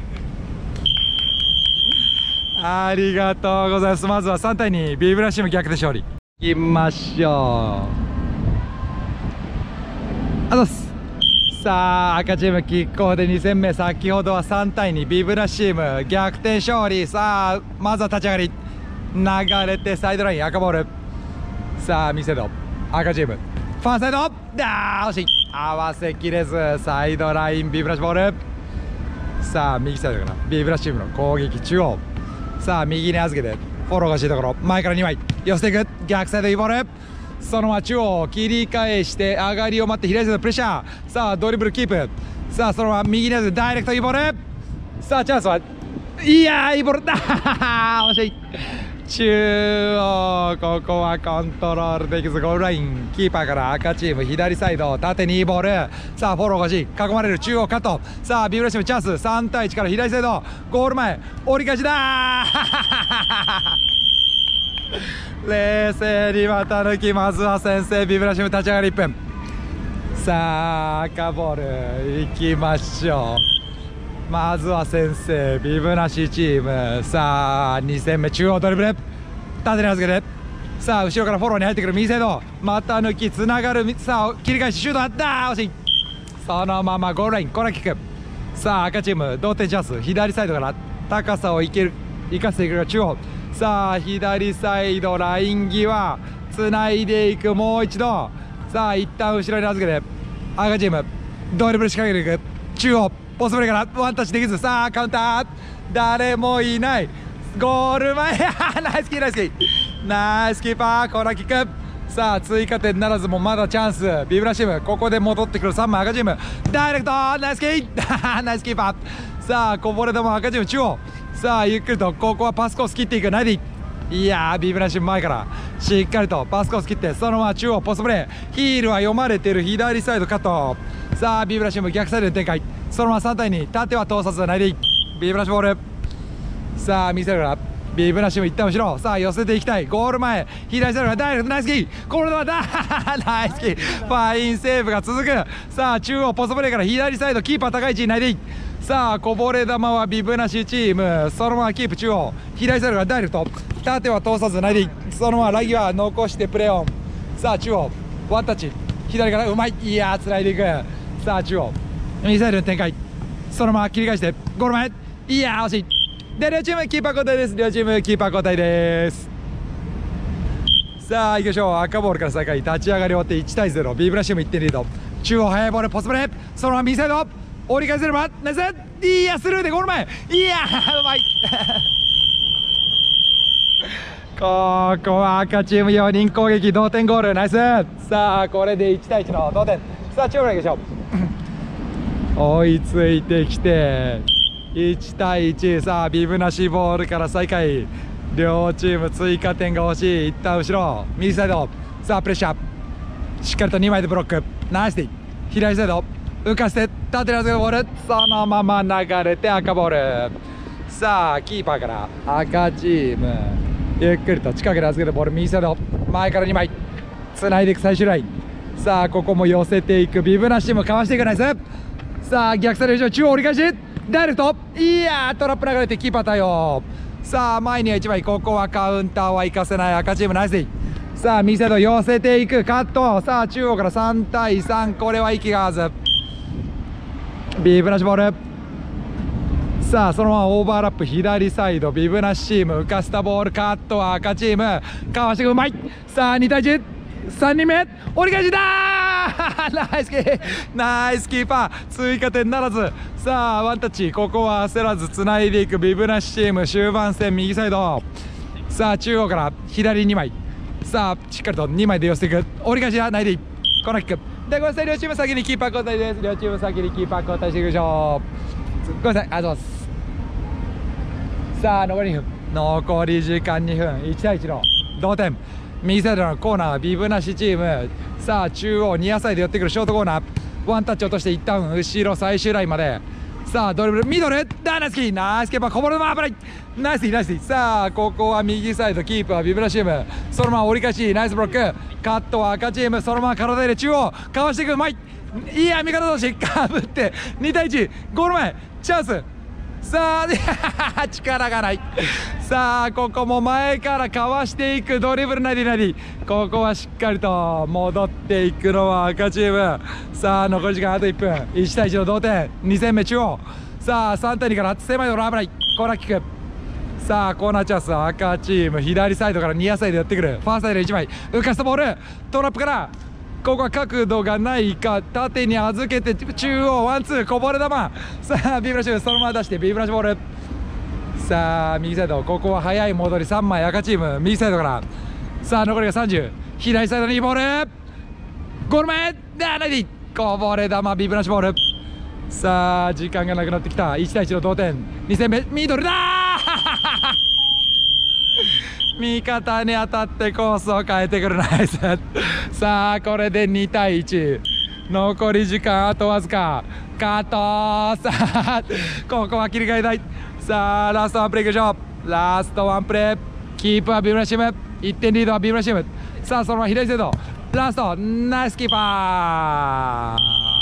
ありがとうございます。まずはさんたいにビブラシチーム逆で勝利。いきましょう。あざっす。さあ赤チームキックオフでに戦目、先ほどはさんたいにビブラシチーム逆転勝利。さあまずは立ち上がり流れてサイドライン赤ボール。さあ右サイド赤チームファーサイドだー惜しい、合わせきれずサイドラインビブラシボール。さあ右サイドからビブラシチームの攻撃中央。さあ右に預けてフォローがしているところ前からにまい寄せていく逆サイドいいボール。そのまま中央切り返して上がりを待って左サイドプレッシャー。さあドリブルキープ。さあそのまま右に預けてダイレクトいいボール。さあチャンスはいやーいいボールだ惜しい。中央ここはコントロールできずゴールラインキーパーから赤チーム左サイド縦にいいボール。さあフォローがし囲まれる中央カット。さあビブラシチームチャンスさんたいいちから左サイドゴール前折り返しだ冷静に股抜き。まずは先制ビブラシチーム立ち上がりいっぷん。さあ赤ボールいきましょう。まずは先制ビブラシチーム。さあに戦目中央ドリブル縦に預けて、さあ後ろからフォローに入ってくる右サイド股抜きつながる。さあ切り返しシュートあった惜しい。そのままゴールラインコーナーキック。さあ赤チーム同点チャンス左サイドから高さをいける生かしていくが中央。さあ左サイドライン際つないでいくもう一度。さあ一旦後ろに預けて赤チームドリブル仕掛けていく中央ポストプレーからワンタッチできず。さあカウンター誰もいないゴール前ナイスキーナイスキーナイスキーパーコーナーキック。さあ追加点ならずもまだチャンスビブラシチーム。ここで戻ってくるさんまい赤チームダイレクトナイスキーナイスキーパー。さあこぼれ球赤チーム中央。さあゆっくりとここはパスコース切っていくナイディ。いやービブラシチーム前からしっかりとパスコース切ってそのまま中央ポストプレーヒールは読まれてる左サイドカット。さあビブラシチーム逆サイドで展開。そのままさんたいに縦は通さずナイディビブラシボール。さあ右サイドからビブナシム一旦後ろ、さあ寄せていきたい、ゴール前左サイドがダイレクトナイスキー、これでまたナイスキー、ファインセーブが続く。さあ中央ポストプレーから左サイドキーパー高い位置にないでいい。さあこぼれ球はビブナシチーム、そのままキープ中央、左サイドがダイレクト、縦は通さずないでいい、そのままラギは残してプレーオン。さあ中央ワンタッチ左からうまい、いやーつないでいく。さあ中央右サイドの展開、そのまま切り返してゴール前、いやー惜しい。で両チームキーパー交代です。両チームキーパー交代です。さあ行きましょう。赤ボールから再開、立ち上がり終わっていちたいゼロ、ビブラシウムいってんリード。中央速いボールポストプレー、そのまま右サイド折り返せればナイス、いやスルーでゴール前、いやーうまいここは赤チームよにん攻撃、同点ゴール、ナイス。さあこれでいちたいいちの同点。さあ中央からいきましょう追いついてきていちたいいち。さあビブナシボールから再開、両チーム追加点が欲しい。一旦後ろ右サイド、さあプレッシャーしっかりとにまいでブロック、ナイスディ、左サイド浮かせて縦に預けるボール、そのまま流れて赤ボール。さあキーパーから赤チームゆっくりと近くで預けるボール、右サイド前からにまいつないでいく最終ライン。さあここも寄せていく、ビブナシもかわしていく、ナイス。さあ逆サイド後ろ中央折り返しダイレクト、いやートラップ流れてキーパー対応。さあ前にはいちまい、ここはカウンターは行かせない赤チーム、ナイスディ。さあ右サイド寄せていくカット、さあ中央からさんたいさん、これは息が合わずビブナシボール。さあそのままオーバーラップ左サイド、ビブナシチーム浮かせたボール、カットは赤チーム、かわしていくうまい。さあにたいいち、さんにんめ折り返しだーナイスキー、ナイスキーパー、追加点ならず。さあワンタッチ、ここは焦らずつないでいくビブナシチーム、終盤戦右サイド、さあ中央から左にまい、さあしっかりとにまいで寄せていく、折り返しはないでいい、コーナーキックで、ごめんなさい両チーム先にキーパー交代です。両チーム先にキーパー交代していきましょう。ごめんなさい、ありがとうございます。さあ残りにふん、残り時間にふん、いちたいいちの同点。右サイドのコーナービブナシチーム、さあ中央ニアサイド寄ってくるショートコーナー、ワンタッチ落として一旦後ろ最終ラインまで。さあドリブルミドルダーナイスキー、ナイスキーパーこぼれま危ない、ナイスディナイスディ。さあここは右サイドキーパービブナシチーム、そのまま折り返しナイスブロック、カットは赤チーム、そのまま体入れ中央かわしていく、うまい、いや味方同士かぶってにたいいち、ゴール前チャンス。さあ力がない。さあここも前からかわしていく、ドリブルなりなり、ここはしっかりと戻っていくのは赤チーム。さあ残り時間あといっぷん、いちたいいちの同点、に戦目中央。さあさんたいにから狭いところ危ない、コーナーキック。さあコーナーチャンス、赤チーム左サイドからニアサイドやってくる、ファーサイドいちまい浮かしたボール、トラップからここは角度がないか、縦に預けて中央ワンツーこぼれ球。さあビブラシュそのまま出してビブラシボール。さあ右サイド、ここは速い戻りさんまい赤チーム右サイドから。さあ残りがさんじゅう、左サイドにいいボール、ゴール前だないでこぼれ球ビブラシボール。さあ時間がなくなってきた、いちたいいちの同点、に戦目ミドルだ味方に当たってコースを変えてくる、ナイスさあこれでにたいいち、残り時間あとわずか、カット。さあここは切り替えたい。さあラストワンプレーいきましょう。ラストワンプレー、キープはビブラシム、いってんリードはビブラシム。さあそのまま左サイドラストナイスキーパー、あ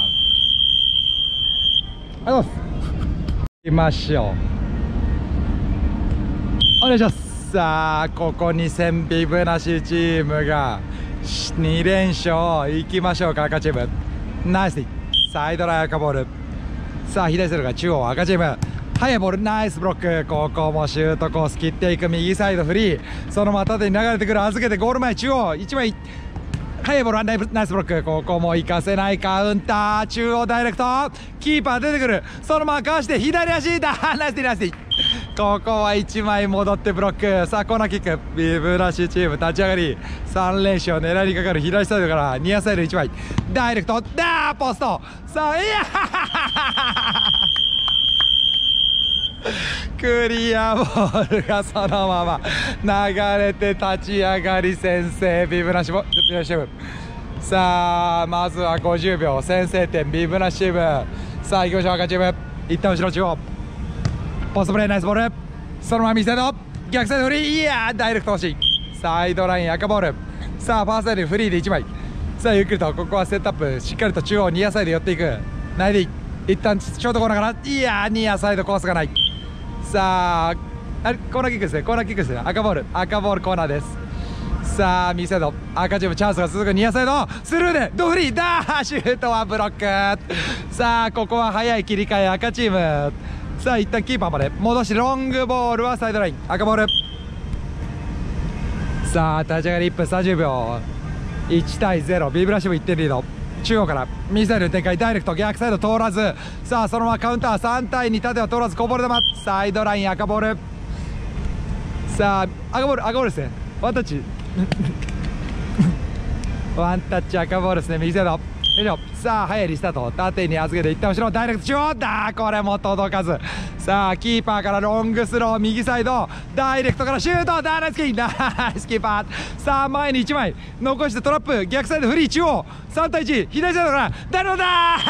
りがとうございます。いきましょう、お願いします。さあここに戦ビブナシチームがに連勝いきましょうか。赤チームナイスディ、サイドライン赤ボール。さあ左サイドが中央赤チーム、速いボールナイスブロック、ここもシュートコース切っていく、右サイドフリー、そのまま縦に流れてくる、預けてゴール前中央いちまい、速いボールナイスブロック、ここも行かせない、カウンター中央ダイレクト、キーパー出てくる、そのままかわして左足だナイスディナイスディ、ここはいちまい戻ってブロック。さあコーナーキック、ビブラシチーム立ち上がりさん連勝狙いにかかる、左サイドからニアサイドいちまいダイレクトだーポスト。さあいやクリアボールがそのまま流れて立ち上がり先制ビブナシボビブナシチーム。さあまずはごじゅうびょう先制点ビブナシチーム。さあ行きましょう赤チーム、一旦後ろ中央ポストプレーナイスボール、そのまま右サイド逆サイドフリー、いやーダイレクト欲しい。サイドライン赤ボール。さあファーサイドにフリーでいちまい。さあゆっくりとここはセットアップ、しっかりと中央ニアサイド寄っていく。ないで一旦ショートコーナーから、いやーニアサイドコースがない。さああれコーナーキックですね、コーナーキックですね。赤ボール赤ボールコーナーです。さあ右サイド赤チームチャンスが続く。ニアサイドスルーでドフリーだー、シュートはブロック。さあここは早い切り替え赤チーム。さあ一旦キーパーまで戻し、ロングボールはサイドライン赤ボール。さあ立ち上がりいっぷんさんじゅうびょう、いちたいゼロ、ビブラシブいってんリード。中央から右サイドの展開、ダイレクト逆サイド通らず。さあそのままカウンターさんたいに、縦は通らずこぼれ球、サイドライン赤ボール。さあ赤ボール赤ボールですね、ワンタッチワンタッチ赤ボールですね、右サイド。よいしょ。さあ早いリスタート、縦に預けて一旦後ろダイレクト中央だー、これも届かず。さあキーパーからロングスロー右サイドダイレクトからシュート、ナイスキーナイスキーパー。さあ前にいちまい残してトラップ、逆サイドフリー中央さんたいいち、左サイドからダルノだ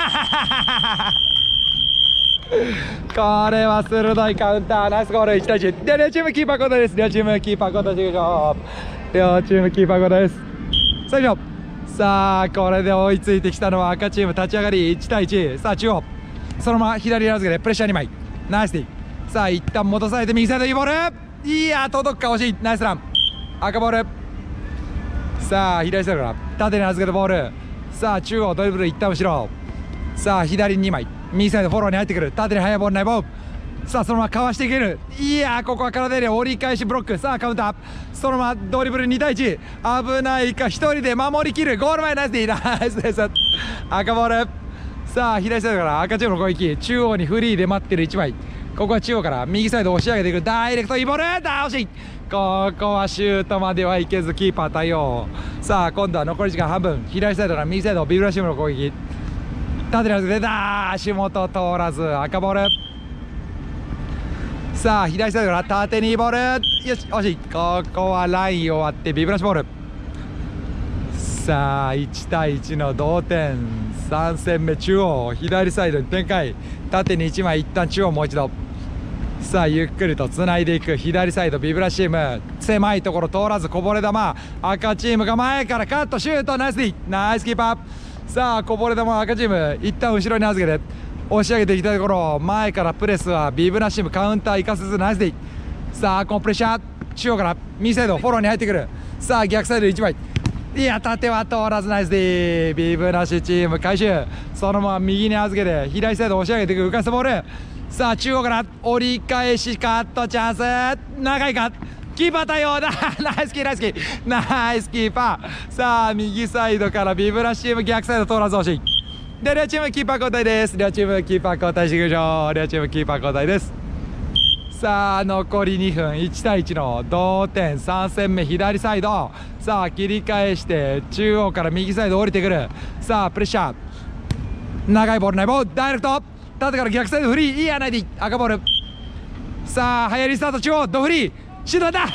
ーこれは鋭いカウンター、ナイスゴール。いちたいいちで両チームキーパー交代です。両チームキーパー交代していきましょう。両チームキーパー交代です。最初さあこれで追いついてきたのは赤チーム。立ち上がりいちたいいち。さあ中央そのまま左に預けてプレッシャーにまい、ナイスティー。さあ一旦戻されて右サイドいいボール、いや届くか惜しい、ナイスラン赤ボール。さあ左サイドから縦に預けたボール。さあ中央ドリブル一旦後ろ。さあ左ににまい右サイドフォローに入ってくる、縦に速いボールないボール。さあそのままかわしていける、いやーここは体で折り返しブロック。さあカウンターそのままドリブルにたいいち、危ないかひとりで守りきる、ゴール前ナイスディー、ナイスです赤ボール。さあ左サイドから赤チームの攻撃、中央にフリーで待ってるいちまい、ここは中央から右サイド押し上げていく、ダイレクトいいボールだ、惜しい。ここはシュートまではいけずキーパー対応。さあ今度は残り時間半分、左サイドから右サイドビブラシウムの攻撃、縦に預けてだー、足元通らず赤ボール。さあ左サイドから縦にボール、よし惜しい。ここはラインを割ってビブラシボール。さあいちたいいちの同点、さん戦目中央左サイドに展開、縦にいちまい一旦中央もう一度。さあゆっくりとつないでいく左サイドビブラシウム、狭いところ通らずこぼれ球、赤チームが前からカットシュート、ナイスディー、ナイスキーパー。さあこぼれ球赤チーム一旦後ろに預けて押し上げていきたいところ、前からプレスはビブナシムカウンター行かせずナイスディー。さあこのプレッシャー中央から右サイドフォローに入ってくる。さあ逆サイドいちまい、いや縦は通らずナイスディー、ビブナシチーム回収。そのまま右に預けて左サイド押し上げていく浮かせボール。さあ中央から折り返しカットチャンス、長いかキーパー対応だナイスキーナイスキーナイスキーパー。さあ右サイドからビブラシチーム逆サイド通らず惜しい。で両チームキーパー交代です。両チームキーパー交代していきましょう。両チームキーパー交代です。さあ残りにふん、いちたいいちの同点、さん戦目左サイド。さあ切り返して中央から右サイド降りてくる。さあプレッシャー長いボールないボール、ダイレクト縦から逆サイドフリー、いいやないで赤ボール。さあ早いリスタート中央ドフリーシュートだ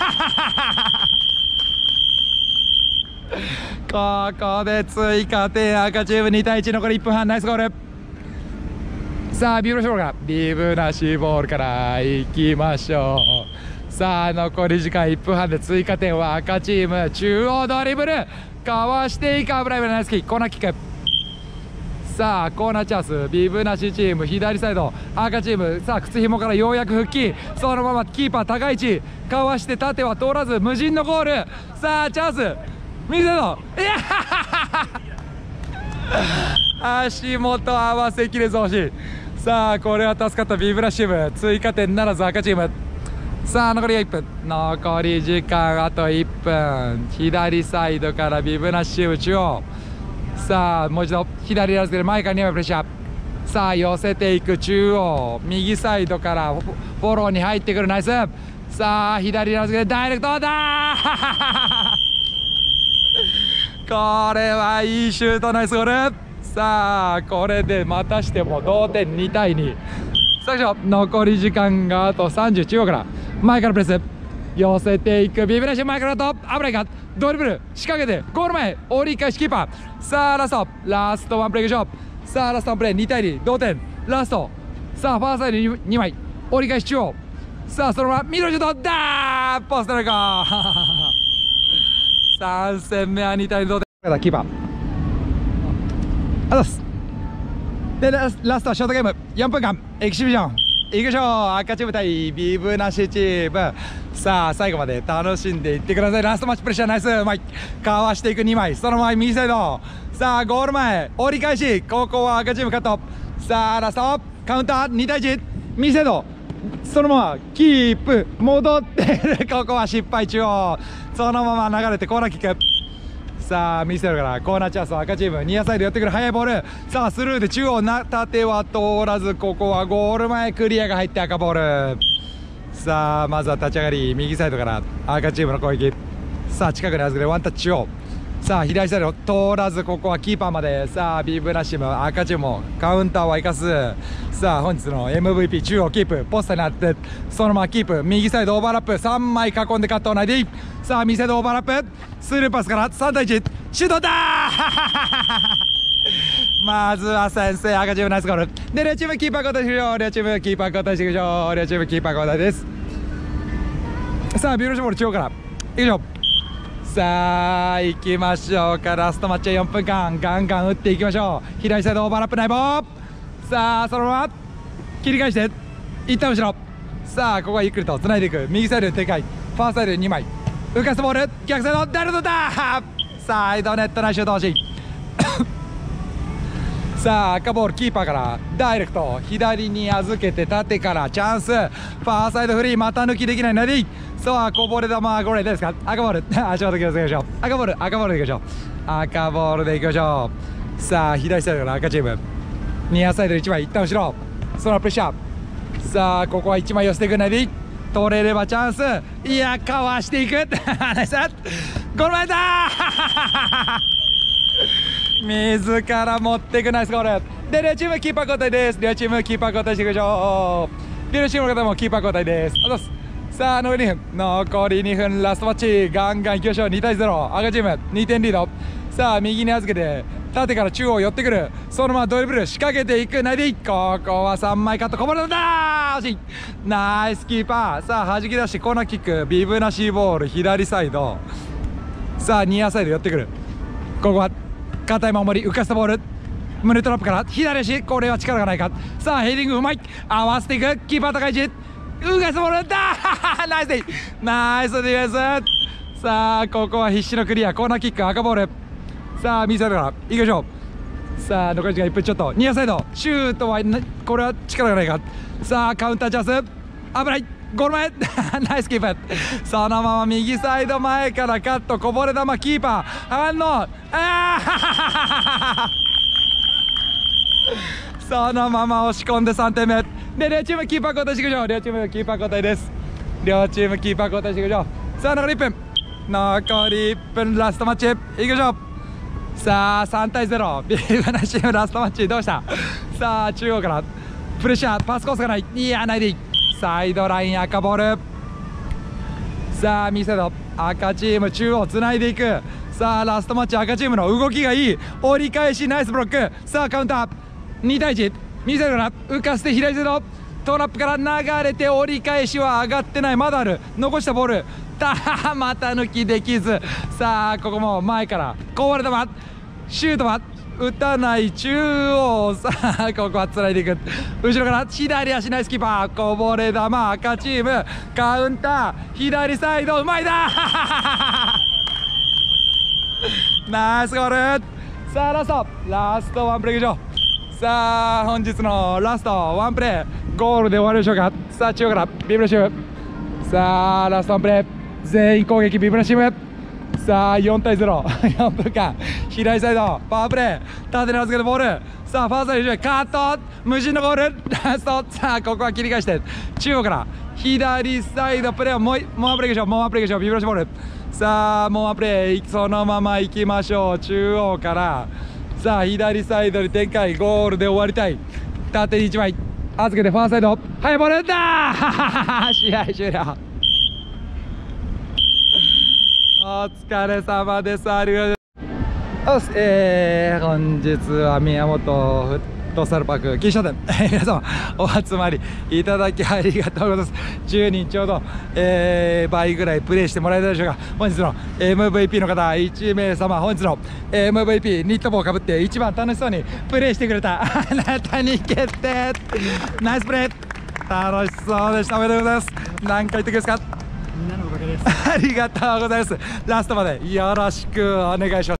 ここで追加点、赤チームにたいいち、残りいっぷんはん、ナイスゴール。さあビブラシボールからビブラシボールからいきましょう。さあ残り時間いっぷんはんで追加点は赤チーム、中央ドリブルかわしていく、危ない危ない、ナイスキーコーナーキック。さあコーナーチャンス、ビブナシチーム左サイド赤チーム。さあ靴ひもからようやく復帰、そのままキーパー高い位置かわして縦は通らず無人のゴール。さあチャンス右サイド、いや足元合わせきれず惜しい。さあこれは助かったビブラシチーム、追加点ならず赤チーム。さあ残りいっぷん、残り時間あといっぷん、左サイドからビブナシチーム中央。さあもう一度左に預けて前からにまいプレッシャー。さあ寄せていく中央右サイドからフォローに入ってくる、ナイス。さあ左に預けてダイレクトだこれはいいシュート、ナイスゴール。さあこれでまたしても同点にたいに。最初残り時間があとさんじゅう、中央から前からプレス寄せていくビブラシ前からと危ないかドリブル仕掛けてゴール前折り返しキーパー。さあラストラストワンプレーいきましょう。さあラストワンプレーにたいに同点ラスト。さあファーサイドににまい折り返し中央さあそのままミドルシュートだーポストレコさん戦目はに対に同点キーパーあざっすでラスラストはショートゲームよんぷんかんエキシビジョンいきましょう。赤チーム対ビブなしチームさあ最後まで楽しんでいってください。ラストマッチプレッシャーナイスうまいかわしていくにまいその前右サイドさあゴール前折り返しここは赤チームカットさあラストカウンターに対いち右サイドそのままキープ戻ってここは失敗中央そのまま流れてコーナーキックさあ見せるからコーナーチャンスは赤チームニアサイド寄ってくる速いボールさあスルーで中央な縦は通らずここはゴール前クリアが入って赤ボールさあまずは立ち上がり右サイドから赤チームの攻撃さあ近くに預けてワンタッチをさあ左サイド通らずここはキーパーまでさあビブラシム赤チームもカウンターは生かすさあ本日の エムブイピー 中央キープポスターになってそのままキープ右サイドオーバーラップさんまい囲んでカットをないでいいさあ右サイドオーバーラップスルーパスからさん対いちシュートだまずは先制赤チームナイスゴールで両チームキーパー交代終了両チームキーパー交代していくよ両チームキーパー交代ですさあビブラシボール中央からいくよさあ行きましょうかラストマッチはよんぷんかんガンガン打っていきましょう左サイドオーバーラップないボーさあそのまま切り返して一旦後ろさあここはゆっくりとつないでいく右サイドででかいファーサイドでにまい浮かすボール逆サイドダルドだサイドネット内シュート欲しいさあ赤ボールキーパーからダイレクト左に預けて縦からチャンスファーサイドフリー股抜きできないナディさあこぼれ球これですか赤ボール足元気をつけましょう赤ボール赤ボールでいきましょう赤ボールでいきましょうさあ左サイドから赤チームニアサイドいちまい一旦後ろそのプレッシャーさあここはいちまい寄せていくナディ取れればチャンスいやかわしていくナイスゴール前だ自ら持っていくナイスゴールで両チームキーパー交代です両チームキーパー交代していきましょう両チームの方もキーパー交代ですあざっすさあ残りにふん残りにふんラストマッチガンガンいきましょうに対ゼロ赤チームにてんリードさあ右に預けて縦から中央寄ってくるそのままドリブル仕掛けていくナイディここはさんまいカットこぼれた惜しいナイスキーパーさあ弾き出してコーナーキックビブなしボール左サイドさあニアサイド寄ってくるここは硬い守り浮かせたボール胸トラップから左足これは力がないかさあヘディングうまい合わせていくキーパー高い位置浮かせたボールだナイスディナイスディフェンスさあここは必死のクリアコーナーキック赤ボールさあ右サイドからいきましょうさあ残り時間いっぷんちょっとニアサイドシュートはこれは力がないかさあカウンターチャンス危ないゴール前ナイスキーパーそのまま右サイド前からカットこぼれ球キーパー反応あそのまま押し込んでさんてんめで両チームキーパー交代していきましょう両チームキーパー交代です両チームキーパー交代していきましょうさあ残りいっぷん残りいっぷんラストマッチいきましょうさあさん対ゼロビブなしチームラストマッチどうしたさあ中央からプレッシャーパスコースがないいやないでいいサイドライン赤ボールさあ右サイド赤チーム中央つないでいくさあラストマッチ赤チームの動きがいい折り返しナイスブロックさあカウンターに対いち右サイドから浮かせて左サイドトラップから流れて折り返しは上がってないまだある残したボールたまた抜きできずさあここも前からこぼれ球シュートは打たない中央さあここはつないでいく後ろから左足ナイスキーパーこぼれ球赤チームカウンター左サイドうまいだナイスゴールさあラストラストワンプレーいきましょうさあ本日のラストワンプレーゴールで終わりでしょうかさあ中央からビブラシムさあラストワンプレー全員攻撃ビブラシムさあよん対ゼロ よんぷんかん左サイドパワープレー縦に預けてボールさあファーサイドカット無人のゴールラストさあここは切り返して中央から左サイドプレーをもうもうワンプレーいきましょうもうワンプレーいきましょうビブラシボールさあもうワンプレーそのまま行きましょう中央からさあ左サイドに展開ゴールで終わりたい縦にいちまい預けてファーサイド速いボールだ試合終了お疲れ様です。ありがとうございます。えー、本日は宮本フットサルパーク錦糸町店皆様お集まりいただきありがとうございます。じゅうにんちょうど、えー、倍ぐらいプレイしてもらえたでしょうか。本日の エムブイピー の方いちめいさま、本日の エムブイピー ニット帽をかぶって一番楽しそうにプレイしてくれたあなたに決定。ナイスプレー、楽しそうでした。おめでとうございます。何回言ってくれですか。 みんなのおかげです。 ありがとうございます。ラストまでよろしくお願いします。